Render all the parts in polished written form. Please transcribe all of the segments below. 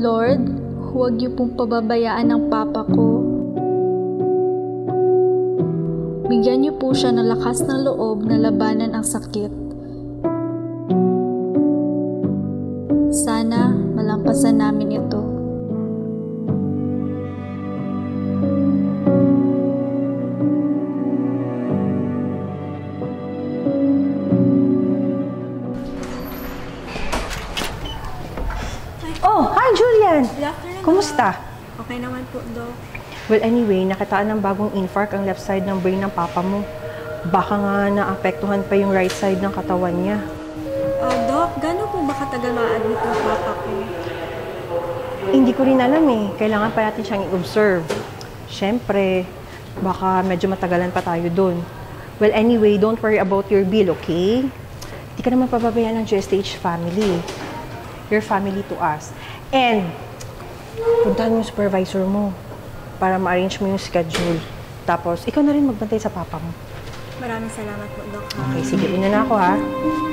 Lord, huwag niyo pong pababayaan ang papa ko. Bigyan niyo po siya ng lakas ng loob na labanan ang sakit. Sana malampasan namin ito. Oh, hi Julian! Good afternoon, Kumusta? Okay naman po, Doc. Well, anyway, nakitaan ng bagong infarct ang left side ng brain ng papa mo. Baka nga naapektuhan pa yung right side ng katawan niya. Doc, gano'n po ba katagal ma-admit ng papa ko? Hindi ko rin alam eh. Kailangan pa natin siyang i-observe. Siyempre, baka medyo matagalan pa tayo dun. Well, anyway, don't worry about your bill, okay? Hindi ka naman pababayaan ng GSTH family. Your family to us. And, puntahan mo yung supervisor mo para ma-arrange mo yung schedule. Tapos, ikaw na rin magbantay sa papa mo. Maraming salamat po, Doc. Okay, sige. Una na ako, ha?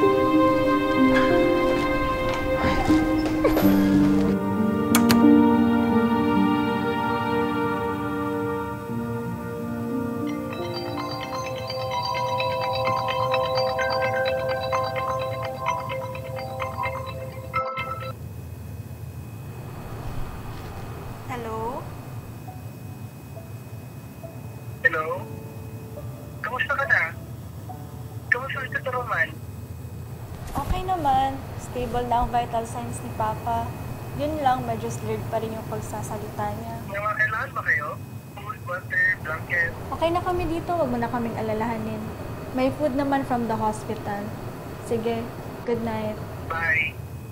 Hello? Hello? Kamusta ka na? Kamusta si Tito Roman? Okay naman. Stable na ang vital signs ni Papa. Yun lang, medyo slurred pa rin yung pagsasalita niya. May mga kailangan ba kayo? Food, water, blanket? Okay na kami dito, wag mo na kaming alalahanin. May food naman from the hospital. Sige, good night. Bye.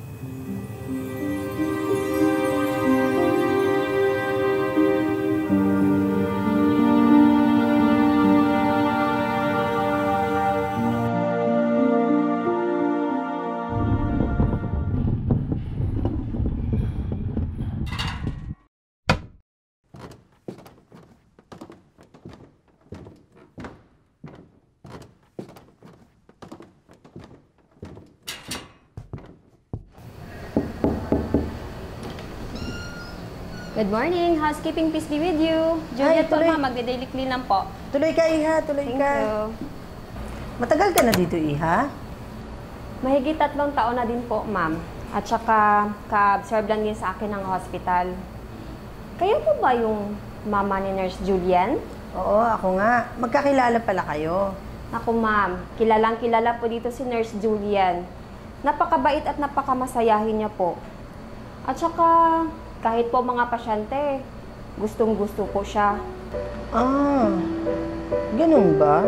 Good morning! Housekeeping, peace be with you. Juliet po, ma'am. Magde-daily clean lang po. Tuloy ka, Iha. Tuloy Thank ka. you. Matagal ka na dito, Iha? Mahigit 3 taon na din po, ma'am. At saka, ka-observe lang din sa akin ng hospital. Kayo po ba yung mama ni Nurse Julian? Oo, ako nga. Magkakilala pala kayo. Naku, ma'am. Kilalang-kilala po dito si Nurse Julian. Napakabait at napakamasayahin niya po. At saka, kahit po mga pasyente, gustong-gusto po siya. Ah, ganun ba?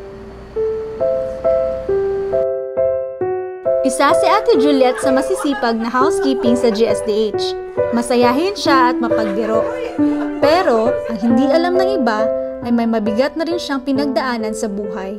Isa si Ate Juliet sa masisipag na housekeeping sa GSDH. Masayahin siya at mapagbiro. Pero, ang hindi alam ng iba ay may mabigat na rin siyang pinagdaanan sa buhay.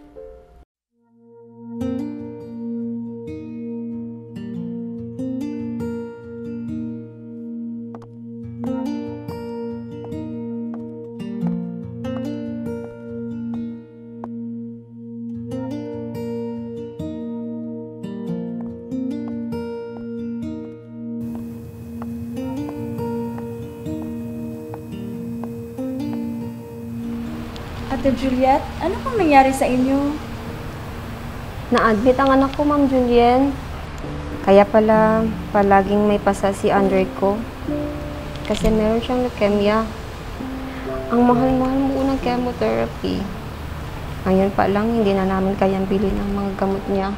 Ate Juliet, ano pong nangyari sa inyo? Na-admit ang anak ko, Ma'am Julian. Kaya pala, palaging may pasa si Andre ko. Kasi meron siyang leukemia. Ang mahal-mahal mo ng chemotherapy. Ngayon pa lang, hindi na namin kayang bilhin ang mga gamot niya.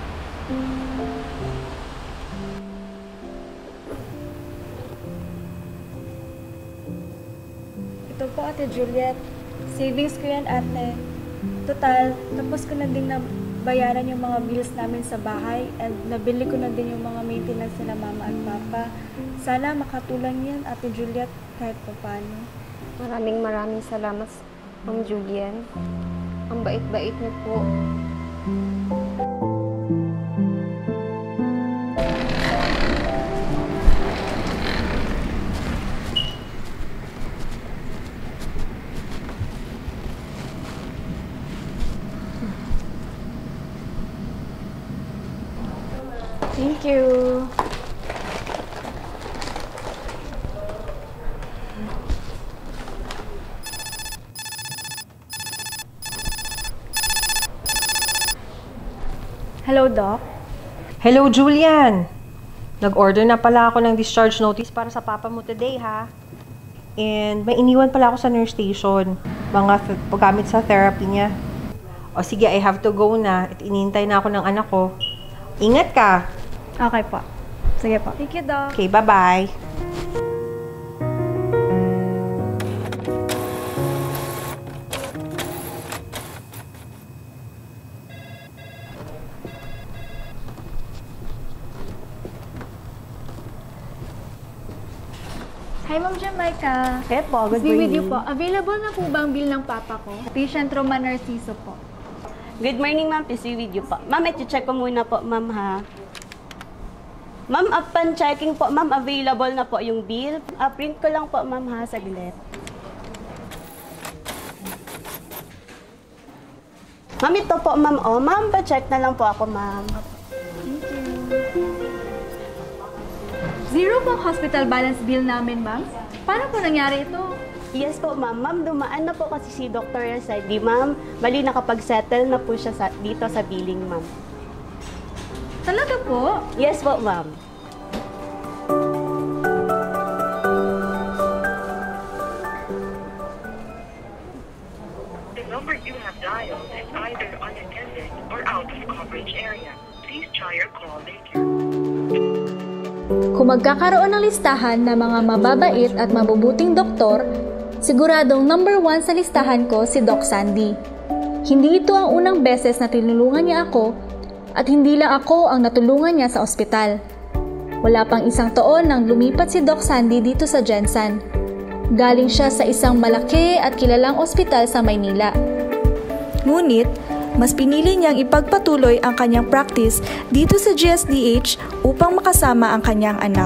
Ito po, Ate Juliet. Savings ko yan, ate. Total, tapos ko na din na bayaran yung mga bills namin sa bahay and nabili ko na din yung mga maintenance nila mama at papa. Sana makatulong yan, Ate Juliet, kahit pa paano. Maraming salamat, Ma'am Julian. Ang bait-bait niyo po. Thank you. Hello, Doc. Hello, Julian. Nag-order na pala ako ng discharge notice para sa papa mo today, ha? And may iniwan pala ako sa nurse station. Mga paggamit sa therapy niya. O sige, I have to go na. At inintay na ako ng anak ko. Ingat ka. Okay po. Sige po. Thank you, Doc. Okay, bye-bye. Hi, Ma'am Jamaica. Okay po, good Be with you morning. po. Available na po ba ang bill ng papa ko? Patient Roman Narciso po. Good morning, ma'am. Please be with you po. Ma'am, iti-check ko muna po, ma'am, ha. Ma'am, upon checking po, ma'am, available na po yung bill. Print ko lang po, ma'am, ha, saglit. Ma'am, ito po, ma'am. Oh, ma'am, pa-check na lang po ako, ma'am. Zero po ang hospital balance bill namin, ma'am. Paano po nangyari ito? Yes po, ma'am. Ma'am, dumaan na po kasi si Dr. Yazadi, ma'am. Bali, nakapag-settle na po siya dito sa billing, ma'am. Talaga po? Yes po, ma'am. The number you have dialed is either unattended or out of coverage area. Please try your call later. Kung magkakaroon ng listahan ng mga mababait at mabubuting doktor, siguradong number 1 sa listahan ko si Doc Sandy. Hindi ito ang unang beses na tinulungan niya ako at hindi lang ako ang natulungan niya sa ospital. Wala pang isang taon nang lumipat si Doc Sandy dito sa Jensen. Galing siya sa isang malaki at kilalang ospital sa Maynila. Ngunit, mas pinili niyang ipagpatuloy ang kanyang practice dito sa GSDH upang makasama ang kanyang anak.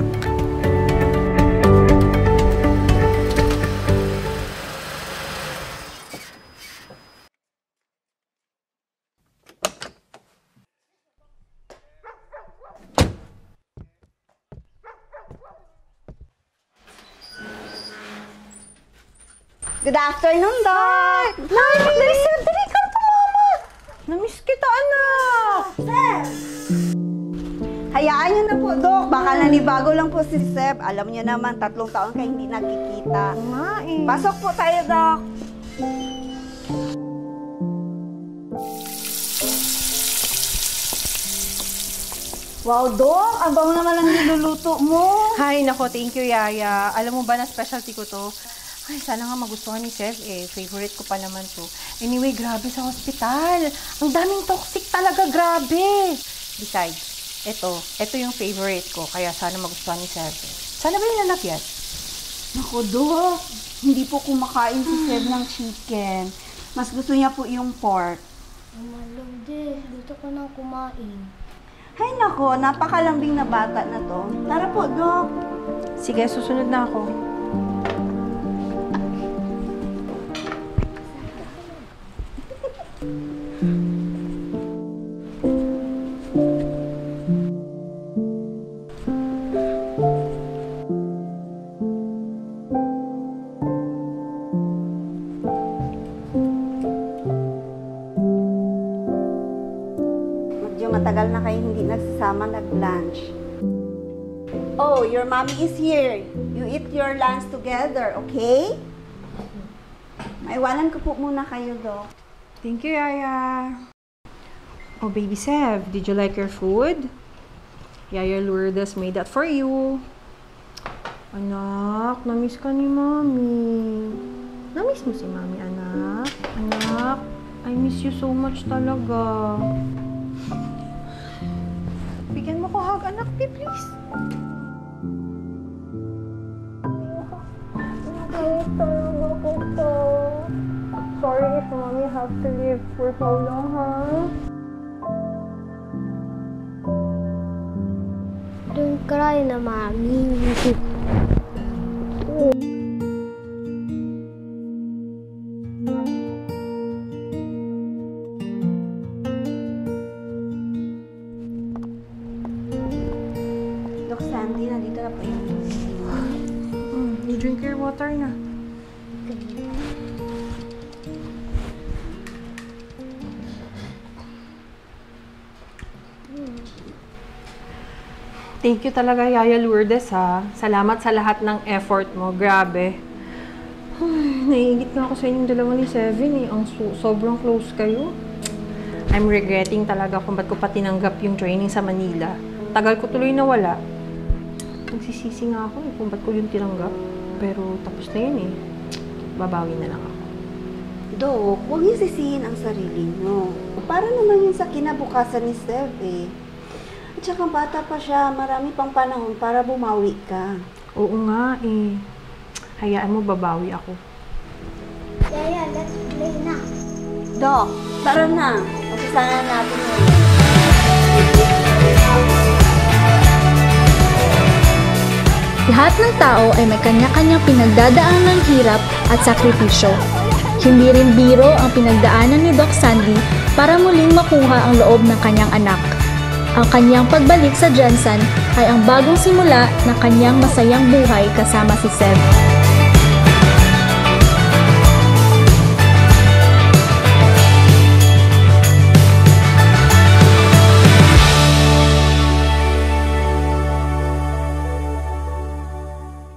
Good afternoon, Doc! Dali ka to, mama! Namiss kita, anak! Hayaan niyo na po, Dok. Baka nanibago lang po si Seb. Alam niyo naman, 3 taon kayo hindi nagkikita. Pasok po tayo, Dok. Wow, Dok! Ang bango naman ang niluluto mo. Hi, nako, thank you, Yaya. Alam mo ba na specialty ko to? Ay, sana nga magustuhan ni Sev eh. Favorite ko pa naman to. Anyway, grabe sa hospital. Ang daming toxic talaga, grabe. Besides, ito yung favorite ko. Kaya sana magustuhan ni Sev. Sana ba yung lalapyan? Naku, Dok. Hindi po kumakain si Seb ng chicken. Mas gusto niya po yung pork. Malam din. Dito ko na kumain. Hay nako, napakalambing na bata na to. Tara po, Dok. Sige, susunod na ako. Matagal na kayo hindi nagsasama nag-lunch. Oh, your mommy is here. You eat your lunch together, okay? Maiwanan ko po muna kayo, Doc. Thank you, Yaya. Oh, baby Sev, did you like your food? Yaya Lourdes made that for you. Anak, namiss ka ni Mami. Namiss mo si Mami, anak? Anak, I miss you so much talaga. Bigyan mo ko hug, anak, please. Sorry if Mommy have to leave for so long, huh? Don't cry na, Mami. Doc Sandy, nandito na po yung You drink your water na. Thank you talaga, Yaya Lourdes, ha. Salamat sa lahat ng effort mo. Grabe. Ay, naiingit nga ako sa inyong dalawa ni Seven, eh. Sobrang close kayo. I'm regretting talaga kung ba't ko pa tinanggap yung training sa Manila. Tagal ko tuloy nawala. Nagsisisi nga ako, kung ba't ko yung tinanggap. Pero tapos na yun, eh. Babawi na lang ako. Dok, huwag niyo sisihin ang sarili niyo. Para naman yun sa kinabukasan ni Sev, eh. At saka bata pa siya, marami pang panahon para bumawi ka. Oo nga, eh. Hayaan mo, babawi ako. Yaya, let's play na. Dok, tara na. Pagsasanan natin yun. Lahat ng tao ay may kanya-kanyang pinagdadaan ng hirap at sakripisyo. Hindi rin biro ang pinagdaanan ni Doc Sandy para muling makuha ang loob ng kanyang anak. Ang kanyang pagbalik sa Jensen ay ang bagong simula ng kanyang masayang buhay kasama si Sev.